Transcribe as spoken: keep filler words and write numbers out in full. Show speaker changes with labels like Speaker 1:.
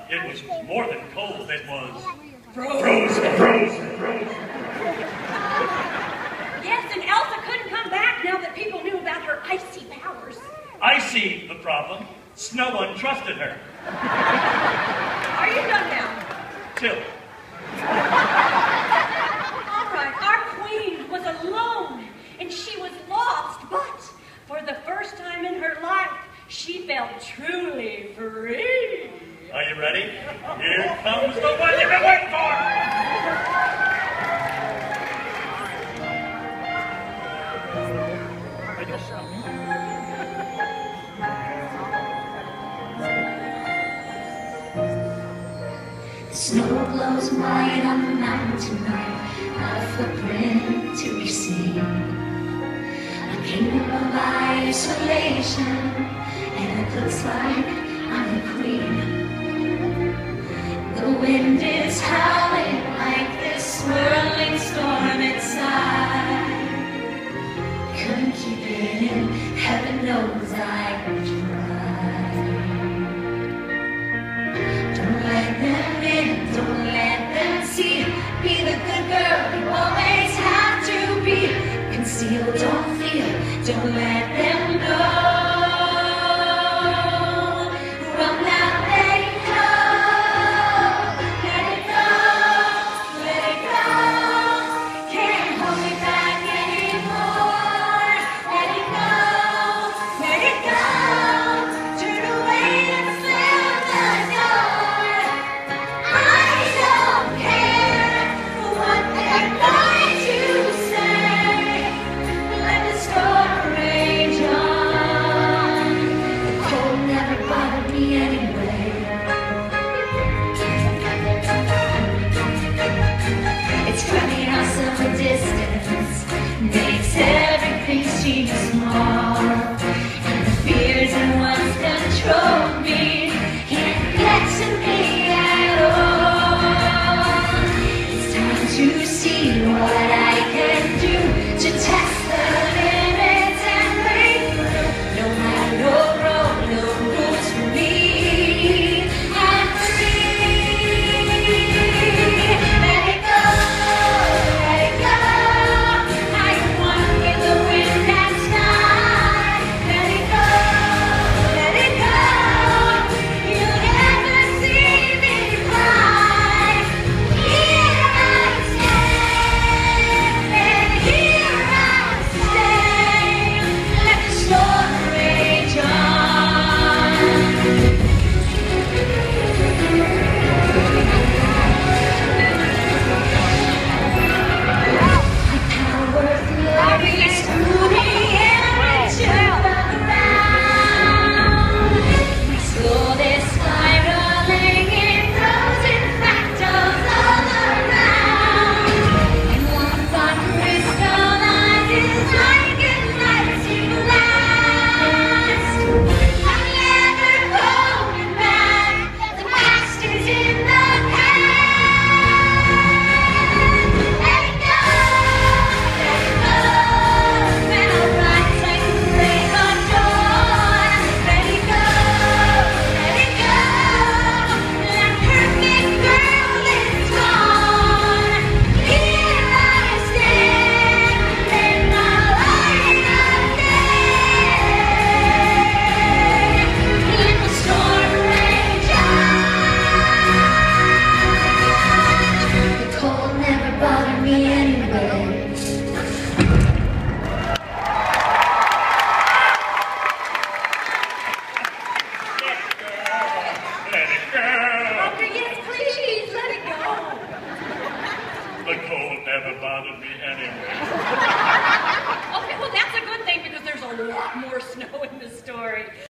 Speaker 1: It was more than cold, it was
Speaker 2: Frozen.
Speaker 1: frozen, frozen, frozen.
Speaker 2: Yes, and Elsa couldn't come back now that people knew about her icy powers.
Speaker 1: I see the problem. Snow untrusted her.
Speaker 2: Are you done now?
Speaker 1: Till.
Speaker 2: All right, our queen was alone, and she was lost, but for the first time in her life, she felt truly free.
Speaker 1: Are you ready? Here comes the one you've been waiting for!
Speaker 3: The snow glows white on the mountain tonight, not a footprint to be seen. A kingdom of isolation, and it looks like I'm the queen. The wind is howling like this swirling storm inside. Couldn't keep it in, heaven knows I tried. Don't let them in, don't let them see. Be the good girl you always have to be. Conceal, don't feel, don't let them know. Run now, let it go. Let it go, let it go. Can't hold me back anymore. Let it go, let it go. Turn away and slam the door. I don't care what they're going to say. Let the storm rage on. The cold never bothered me anyway. It's coming out some distance, makes everything seem small. And the fears that once controlled me can't get to me at all. It's time to see what I can do to test the limits and break through. No matter no road, no rules for me. I'm free. Let it go, let it go. I am one with the wind and sky. Let it go, let it go. You'll never see me cry. Here I stand, and here I stay. Let the storm rage on. Power flurries through the air into the ground. We saw this spiraling in frozen fractals all around. And one thought crystallizes like a lightning blast. I'm never going back. The past is in the past. Let it go, let it go. When our rights like a break on dawn. Let it go, let it go. That perfect girl is gone. Here I stand, in my light of day. Let the storm rage on. The cold never bothered me anyway.
Speaker 1: Let it go.
Speaker 2: Okay, yes, please, let it go.
Speaker 1: The cold never bothered me anyway.
Speaker 2: Okay, well, that's a good thing because there's a lot more snow in this story.